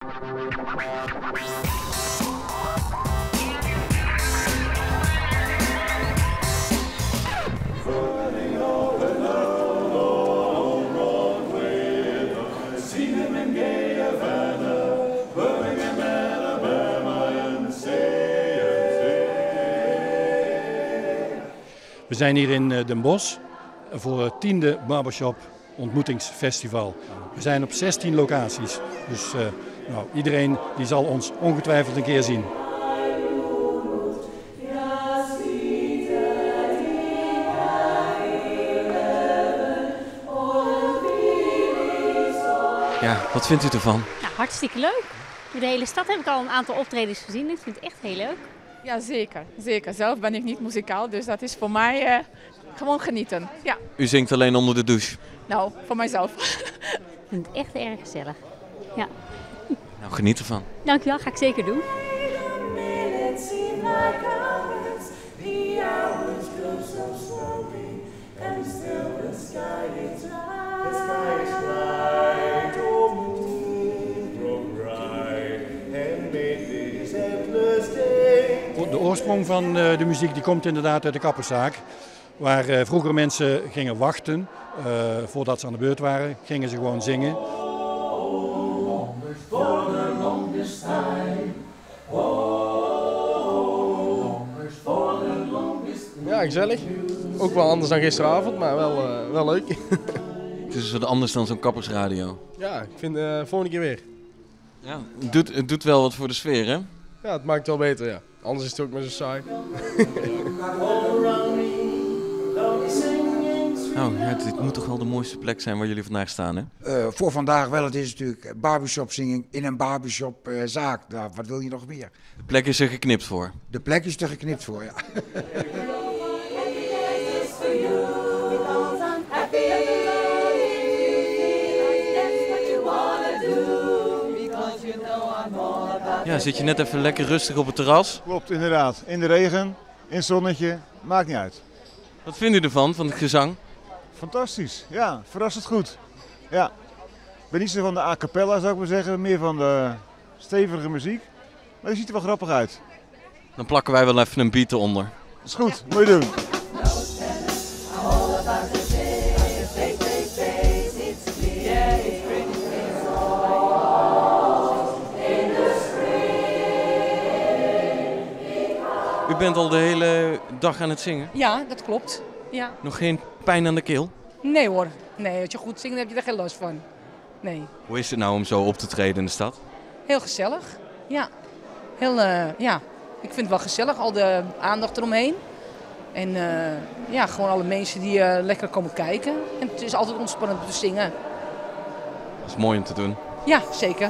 We zijn hier in Den Bosch voor het 10e Barbershop Ontmoetingsfestival. We zijn op 16 locaties, dus iedereen die zal ons ongetwijfeld een keer zien. Ja, wat vindt u ervan? Nou, hartstikke leuk. Door de hele stad heb ik al een aantal optredens gezien. Ik vind het echt heel leuk. Ja, zeker. Zeker. Zelf ben ik niet muzikaal, dus dat is voor mij gewoon genieten. Ja. U zingt alleen onder de douche? Nou, voor mijzelf. Ik vind het echt erg gezellig. Ja. Nou, geniet ervan. Dankjewel, ga ik zeker doen. De oorsprong van de muziek die komt inderdaad uit de kapperszaak. Waar vroeger mensen gingen wachten voordat ze aan de beurt waren, gingen ze gewoon zingen. Ja, gezellig. Ook wel anders dan gisteravond, maar wel leuk. Het is wat anders dan zo'n kappersradio. Ja, ik vind volgende keer weer. Ja, het doet wel wat voor de sfeer, hè? Ja, het maakt het wel beter, ja. Anders is het ook maar zo saai. Nou, ja, dit moet toch wel de mooiste plek zijn waar jullie vandaag staan, hè? Voor vandaag wel. Het is natuurlijk barbershop zingen in een barbershopzaak. Nou, wat wil je nog meer? De plek is er geknipt voor. De plek is er geknipt voor, ja. Ja, zit je net even lekker rustig op het terras? Klopt, inderdaad. In de regen, in het zonnetje, maakt niet uit. Wat vindt u ervan, van het gezang? Fantastisch, ja, verrassend goed. Ja. Ik ben niet zo van de a cappella, zou ik maar zeggen, meer van de stevige muziek. Maar die ziet er wel grappig uit. Dan plakken wij wel even een beat eronder. Dat is goed, moet je doen. U bent al de hele dag aan het zingen? Ja, dat klopt. Ja. Nog geen pijn aan de keel? Nee hoor. Nee, als je goed zingt, heb je er geen last van. Nee. Hoe is het nou om zo op te treden in de stad? Heel gezellig. Ja. Heel, ja. Ik vind het wel gezellig, al de aandacht eromheen. En ja, gewoon alle mensen die lekker komen kijken. En het is altijd ontspannend om te zingen. Dat is mooi om te doen. Ja, zeker.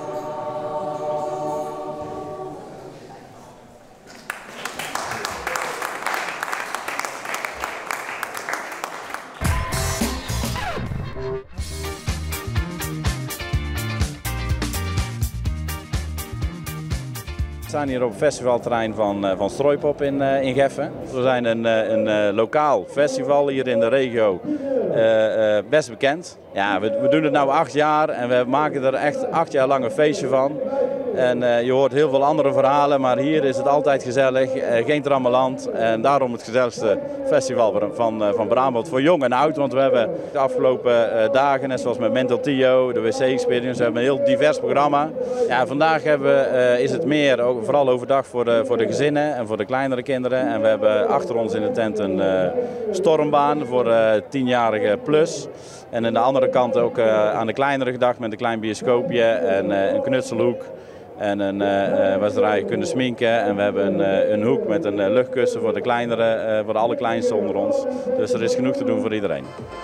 We staan hier op het festivalterrein van Strooipop in Geffen. We zijn een lokaal festival hier in de regio, best bekend. Ja, we doen het nu 8 jaar en we maken er echt 8 jaar lang een feestje van. En je hoort heel veel andere verhalen, maar hier is het altijd gezellig, geen trammeland. En daarom het gezelligste festival van Brabant voor jong en oud. Want we hebben de afgelopen dagen, net zoals met Mental Tio, de WC Experience, we hebben een heel divers programma. Ja, vandaag is het meer, vooral overdag voor de gezinnen en voor de kleinere kinderen. En we hebben achter ons in de tent een stormbaan voor 10-jarigen plus. En aan de andere kant ook aan de kleinere gedacht met een klein bioscoopje en een knutselhoek. En waar ze draaien kunnen sminken. En we hebben een hoek met een luchtkussen voor de kleinere, voor de allerkleinste onder ons. Dus er is genoeg te doen voor iedereen.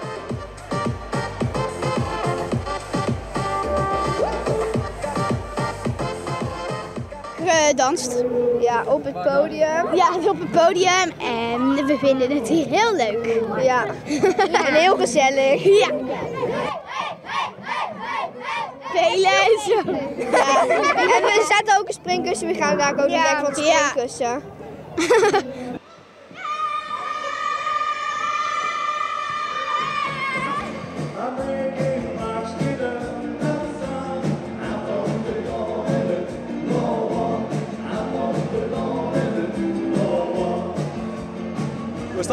Gedanst. Ja, op het podium. Ja, op het podium. En we vinden het hier heel leuk. Ja, en heel gezellig. Ja. Spelen en zo. Ja. En er staat ook een springkussen. We gaan daar ook lekker van het springkussen.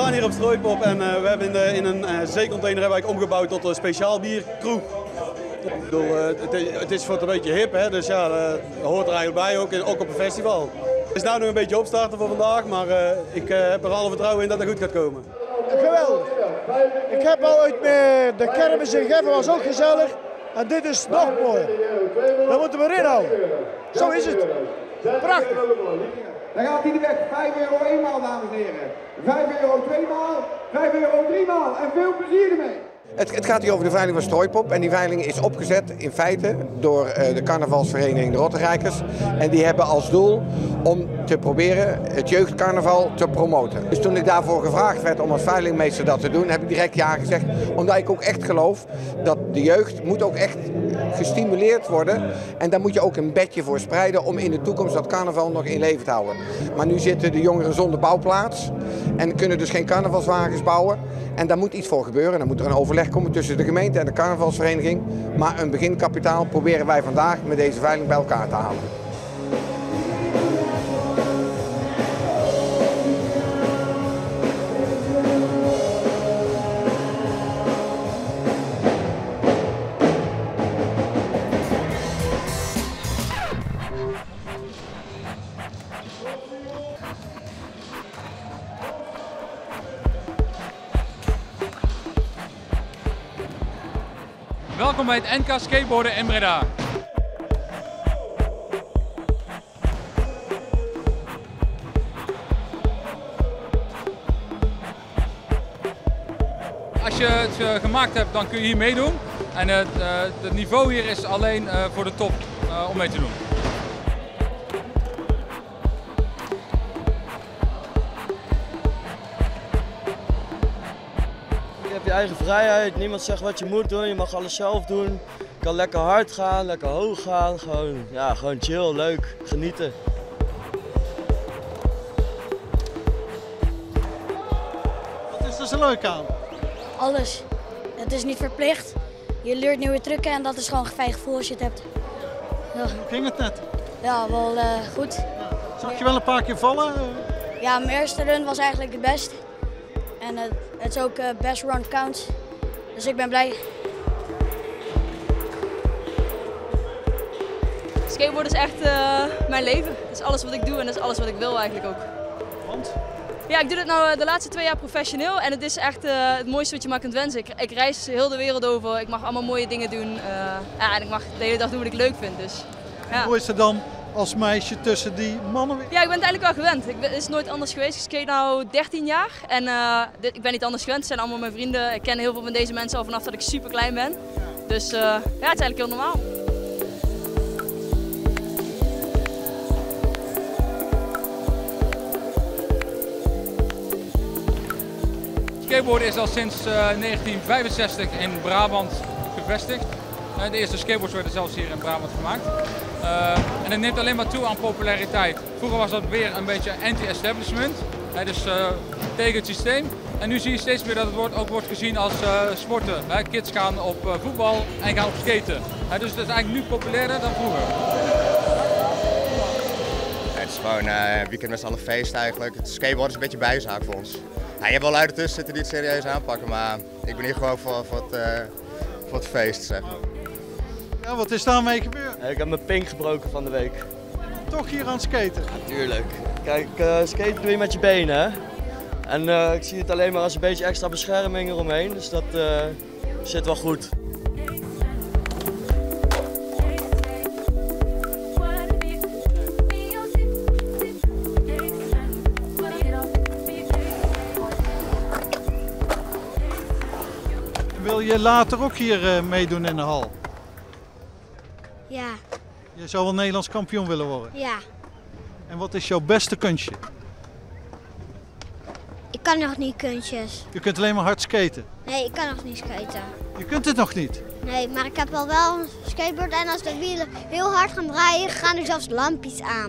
staan hier op Strooipop en we hebben in een zeecontainer hebben we omgebouwd tot een speciaal bierkroeg. Ik bedoel, het is voor het een beetje hip, hè, dus ja, dat hoort er eigenlijk bij, ook op een festival. Het is nou nog een beetje opstarten voor vandaag, maar ik heb er alle vertrouwen in dat het goed gaat komen. Geweldig. Ik heb al uit de kermis in Geffen, was ook gezellig. En dit is nog mooier. Dat moeten we erin houden. Zo is het. Prachtig. Dan gaat hij de weg. 5 euro eenmaal, dames en heren. 5 euro tweemaal, 5 euro driemaal. En veel plezier ermee. Het gaat hier over de veiling van Strooipop en die veiling is opgezet in feite door de carnavalsvereniging de Rotterrijkers. En die hebben als doel om te proberen het jeugdcarnaval te promoten. Dus toen ik daarvoor gevraagd werd om als veilingmeester dat te doen, heb ik direct ja gezegd. Omdat ik ook echt geloof dat de jeugd moet ook echt gestimuleerd worden. En daar moet je ook een bedje voor spreiden om in de toekomst dat carnaval nog in leven te houden. Maar nu zitten de jongeren zonder bouwplaats en kunnen dus geen carnavalswagens bouwen. En daar moet iets voor gebeuren. Dan moet er een overleg komen tussen de gemeente en de carnavalsvereniging. Maar een beginkapitaal proberen wij vandaag met deze veiling bij elkaar te halen. Welkom bij het NK Skateboarden in Breda. Als je het gemaakt hebt, dan kun je hier meedoen. En het niveau hier is alleen voor de top om mee te doen. Je hebt je eigen vrijheid, niemand zegt wat je moet doen, je mag alles zelf doen. Je kan lekker hard gaan, lekker hoog gaan, gewoon chill, leuk, genieten. Wat is er zo leuk aan? Alles. Het is niet verplicht. Je leert nieuwe trucken en dat is gewoon een fijn gevoel als je het hebt. Ja. Hoe ging het net? Ja, wel goed. Zag je wel een paar keer vallen? Ja, mijn eerste run was eigenlijk het best. En het is ook best run counts. Dus ik ben blij. Skateboarden is echt mijn leven. Dat is alles wat ik doe en dat is alles wat ik wil eigenlijk ook. Want? Ja, ik doe dit nou de laatste 2 jaar professioneel en het is echt het mooiste wat je maar kunt wensen. Ik reis heel de wereld over, ik mag allemaal mooie dingen doen en ik mag de hele dag doen wat ik leuk vind. Dus, ja. Hoe is het dan als meisje tussen die mannen? Ja, ik ben het eigenlijk wel gewend. Het is nooit anders geweest. Ik skate nu 13 jaar en ik ben niet anders gewend. Het zijn allemaal mijn vrienden. Ik ken heel veel van deze mensen al vanaf dat ik super klein ben. Dus ja, het is eigenlijk heel normaal. Skateboarden is al sinds 1965 in Brabant gevestigd. De eerste skateboards werden zelfs hier in Brabant gemaakt. En het neemt alleen maar toe aan populariteit. Vroeger was dat weer een beetje anti-establishment, dus tegen het systeem. En nu zie je steeds meer dat het ook wordt gezien als sporten. Kids gaan op voetbal en gaan op skaten. Dus het is eigenlijk nu populairder dan vroeger. Het is gewoon een weekend met z'n allen feest eigenlijk. Het skateboarden is een beetje bijzaak voor ons. Ja, je hebt wel luiden tussen zitten die het serieus aanpakken, maar ik ben hier gewoon voor het feest, zeg maar. Ja, wat is daarmee gebeurd? Ik heb mijn pink gebroken van de week. Toch hier aan het skaten? Natuurlijk. Kijk, skaten doe je met je benen, hè? En ik zie het alleen maar als een beetje extra bescherming eromheen, dus dat zit wel goed. Wil je later ook hier meedoen in de hal? Ja. Je zou wel Nederlands kampioen willen worden? Ja. En wat is jouw beste kunstje? Ik kan nog niet kunstjes. Je kunt alleen maar hard skaten. Nee, ik kan nog niet skaten. Je kunt het nog niet? Nee, maar ik heb al wel een skateboard en als de wielen heel hard gaan draaien, gaan er zelfs lampjes aan.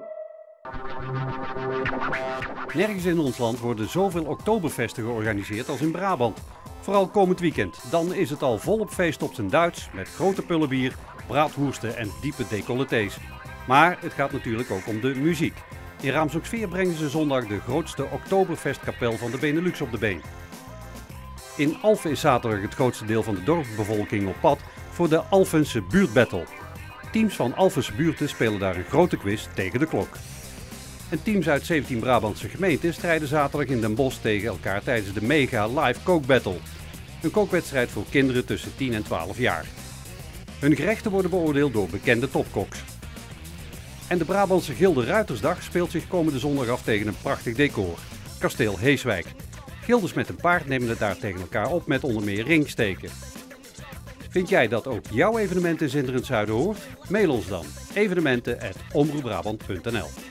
Nergens in ons land worden zoveel Oktoberfesten georganiseerd als in Brabant. Vooral komend weekend. Dan is het al volop feest op zijn Duits met grote pullen bier, braadwoersten en diepe decolletés. Maar het gaat natuurlijk ook om de muziek. In Raamsdorpsveer brengen ze zondag de grootste Oktoberfestkapel van de Benelux op de been. In Alphen is zaterdag het grootste deel van de dorpsbevolking op pad voor de Alphense buurtbattle. Teams van Alphense buurten spelen daar een grote quiz tegen de klok. En teams uit 17 Brabantse gemeenten strijden zaterdag in Den Bosch tegen elkaar tijdens de Mega Live Coke Battle. Een kookwedstrijd voor kinderen tussen 10 en 12 jaar. Hun gerechten worden beoordeeld door bekende topkoks. En de Brabantse Gilde Ruitersdag speelt zich komende zondag af tegen een prachtig decor, kasteel Heeswijk. Gilders met een paard nemen het daar tegen elkaar op met onder meer ringsteken. Vind jij dat ook jouw evenement in Zinderend Zuiden hoort? Mail ons dan evenementen@omroepbrabant.nl.